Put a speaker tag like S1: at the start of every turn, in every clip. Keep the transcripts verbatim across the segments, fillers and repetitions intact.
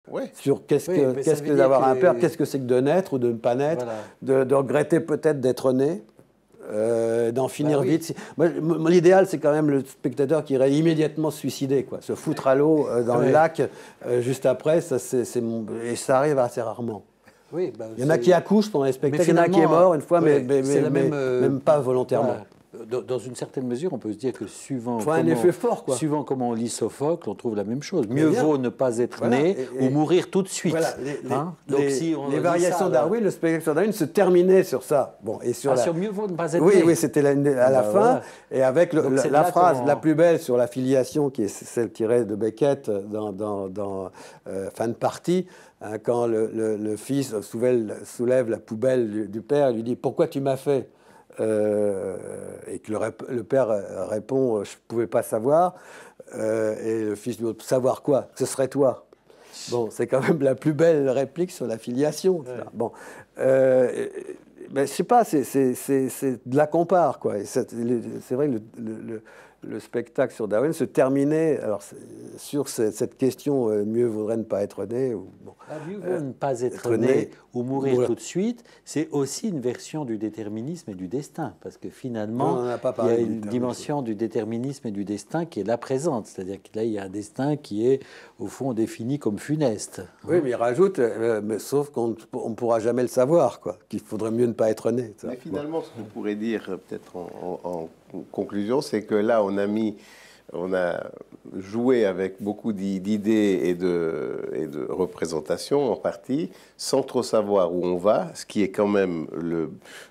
S1: Ouais.
S2: Sur qu'est-ce
S1: oui,
S2: que qu'est-ce que d'avoir que... un père, qu'est-ce que c'est que de naître ou de ne pas naître, voilà. de, de regretter peut-être d'être né, euh, d'en finir bah, oui. vite. L'idéal, c'est quand même le spectateur qui irait immédiatement se suicider, quoi, se foutre à l'eau euh, dans ouais. le lac euh, juste après, ça, c'est, c'est mon... et ça arrive assez rarement.
S1: Oui, bah,
S2: il y en a qui accouchent pendant les spectacles, il y en a qui est mort une fois, ouais, mais, mais, mais,
S1: même,
S2: mais
S1: euh,
S2: même pas volontairement.
S1: Voilà. Dans une certaine mesure, on peut se dire que suivant,
S2: faut
S1: comment,
S2: un effet fort, quoi.
S1: suivant comment on lit Sophocle, on trouve la même chose. Mieux vaut ne pas être voilà. né et, et, ou mourir tout de suite.
S2: Voilà. Les,
S1: hein
S2: les, les, si on les variations ça, Darwin, là. Le spectacle sur Darwin se terminait sur ça. Bon, et sur,
S1: ah,
S2: la...
S1: sur mieux vaut ne pas être
S2: oui,
S1: né.
S2: Oui, c'était la, à la bah, fin. Voilà. Et avec le, la, la phrase la plus belle sur la filiation, qui est celle tirée de Beckett dans, dans, dans euh, Fin de partie, hein, quand le, le, le fils soulève, soulève la poubelle du, du père, il lui dit « Pourquoi tu m'as fait ?» Euh, et que le, le père répond « Je ne pouvais pas savoir euh, ». Et le fils lui dit « Savoir quoi ? Ce serait toi ». Bon, c'est quand même la plus belle réplique sur la filiation. Ouais. Bon, euh, ben, je sais pas, c'est, c'est, c'est, c'est de la compare, quoi. Et c'est, c'est vrai que le, le, le spectacle sur Darwin se terminait alors, sur cette, cette question euh, « Mieux vaudrait ne pas être né » ou, bon,
S1: ah, mieux vaut euh, ne pas être, être né, né ou mourir voilà. tout de suite. C'est aussi une version du déterminisme et du destin, parce que finalement, non, il y a une dimension du déterminisme et du destin qui est là présente. C'est-à-dire que là, il y a un destin qui est, au fond, défini comme funeste.
S2: Oui, hein. Mais il rajoute, euh, mais, sauf qu'on ne pourra jamais le savoir, quoi, qu'il faudrait mieux ne pas être né. Ça.
S3: Mais finalement, bon. ce qu'on pourrait dire, peut-être en, en, en conclusion, c'est que là, on a mis, on a joué avec beaucoup d'idées et de, et de représentations en partie, sans trop savoir où on va, ce qui est quand même le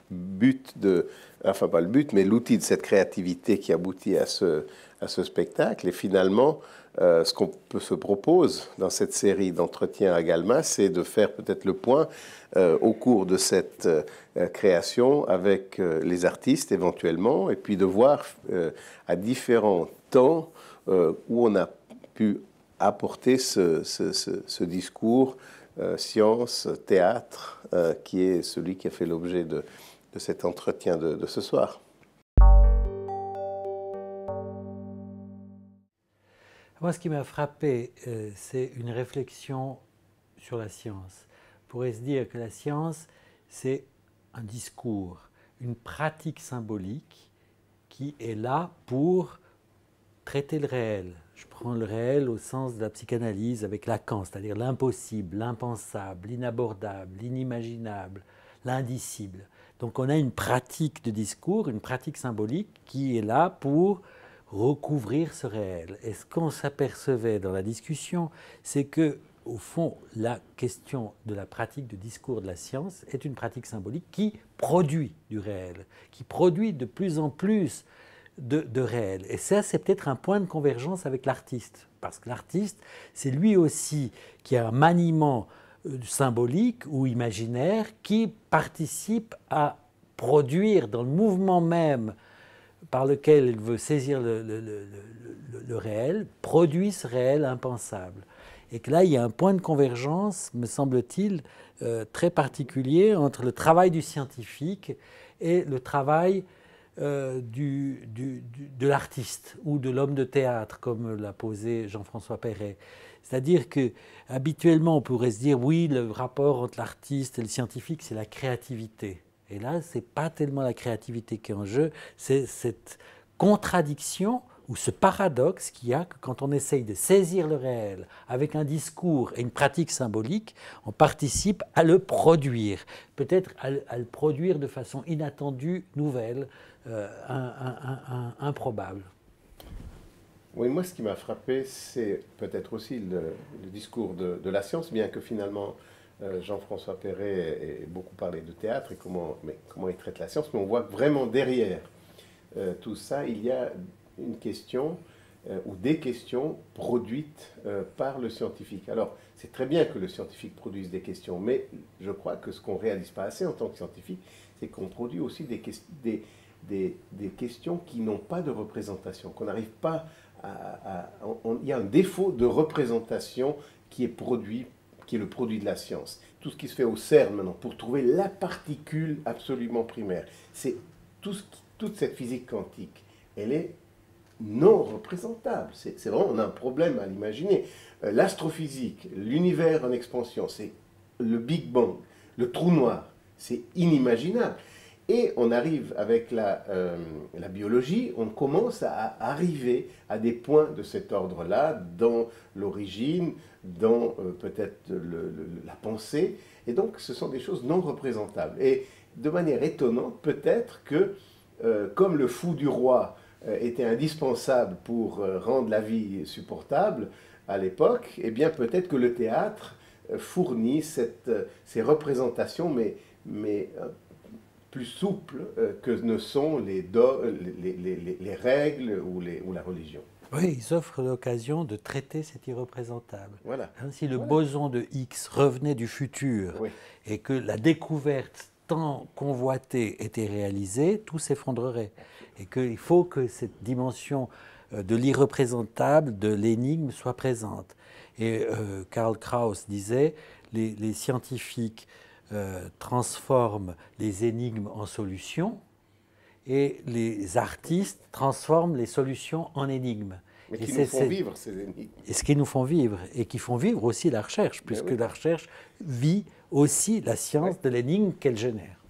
S3: but de, enfin pas le but, mais l'outil de cette créativité qui aboutit à ce, à ce spectacle. Et finalement, euh, ce qu'on peut se propose dans cette série d'entretiens à Galma, c'est de faire peut-être le point euh, au cours de cette euh, création avec euh, les artistes éventuellement, et puis de voir euh, à différents temps euh, où on a pu apporter ce, ce, ce, ce discours euh, science, théâtre, euh, qui est celui qui a fait l'objet de, de cet entretien de, de ce soir.
S1: Moi, ce qui m'a frappé, euh, c'est une réflexion sur la science. On pourrait se dire que la science, c'est un discours, une pratique symbolique qui est là pour traiter le réel. Je prends le réel au sens de la psychanalyse avec Lacan, c'est-à-dire l'impossible, l'impensable, l'inabordable, l'inimaginable, l'indicible. Donc on a une pratique de discours, une pratique symbolique qui est là pour recouvrir ce réel. Et ce qu'on s'apercevait dans la discussion, c'est que, au fond, la question de la pratique de discours de la science est une pratique symbolique qui produit du réel, qui produit de plus en plus de, de réel. Et ça, c'est peut-être un point de convergence avec l'artiste, parce que l'artiste, c'est lui aussi qui a un maniement symbolique ou imaginaire qui participe à produire dans le mouvement même par lequel il veut saisir le, le, le, le, le réel, produit ce réel impensable. Et que là, il y a un point de convergence, me semble-t-il, euh, très particulier entre le travail du scientifique et le travail euh, du, du, du, de l'artiste ou de l'homme de théâtre, comme l'a posé Jean-François Perret. C'est-à-dire qu'habituellement, on pourrait se dire, oui, le rapport entre l'artiste et le scientifique, c'est la créativité. Et là, ce n'est pas tellement la créativité qui est en jeu, c'est cette contradiction ou ce paradoxe qu'il y a que quand on essaye de saisir le réel avec un discours et une pratique symbolique, on participe à le produire, peut-être à, à le produire de façon inattendue, nouvelle, euh, un, un, un, un, improbable.
S3: Oui, moi, ce qui m'a frappé, c'est peut-être aussi le, le discours de, de la science, bien que finalement Jean-François Perret ait beaucoup parlé de théâtre et comment, mais comment il traite la science, mais on voit que vraiment derrière euh, tout ça, il y a une question euh, ou des questions produites euh, par le scientifique. Alors, c'est très bien que le scientifique produise des questions, mais je crois que ce qu'on ne réalise pas assez en tant que scientifique, c'est qu'on produit aussi des, des, des, des questions qui n'ont pas de représentation, qu'on n'arrive pas à... à on, il y a un défaut de représentation qui est produit qui est le produit de la science. Tout ce qui se fait au CERN maintenant, pour trouver la particule absolument primaire. C'est tout ce qui, toute cette physique quantique, elle est non représentables. C'est vraiment, on a un problème à l'imaginer. Euh, L'astrophysique, l'univers en expansion, c'est le Big Bang, le trou noir, c'est inimaginable. Et on arrive avec la, euh, la biologie, on commence à arriver à des points de cet ordre-là, dans l'origine, dans euh, peut-être la pensée. Et donc, ce sont des choses non représentables. Et de manière étonnante, peut-être que, euh, comme le fou du roi euh, était indispensable pour euh, rendre la vie supportable à l'époque, eh bien, peut-être que le théâtre euh, fournit cette, euh, ces représentations, mais... mais euh, plus souples euh, que ne sont les, do, les, les, les, les règles ou, les, ou la religion.
S1: Oui, ils offrent l'occasion de traiter cet irreprésentable.
S3: Voilà.
S1: Hein, si le
S3: voilà.
S1: boson de Higgs revenait du futur oui. et que la découverte tant convoitée était réalisée, tout s'effondrerait. Et qu'il faut que cette dimension de l'irreprésentable, de l'énigme, soit présente. Et euh, Karl Kraus disait, les, les scientifiques Euh, transforment les énigmes en solutions et les artistes transforment les solutions en énigmes.
S3: Mais qui nous font vivre ces énigmes.
S1: Et ce qui nous font vivre et qui font vivre aussi la recherche, puisque oui. la recherche vit aussi la science oui. de l'énigme qu'elle génère.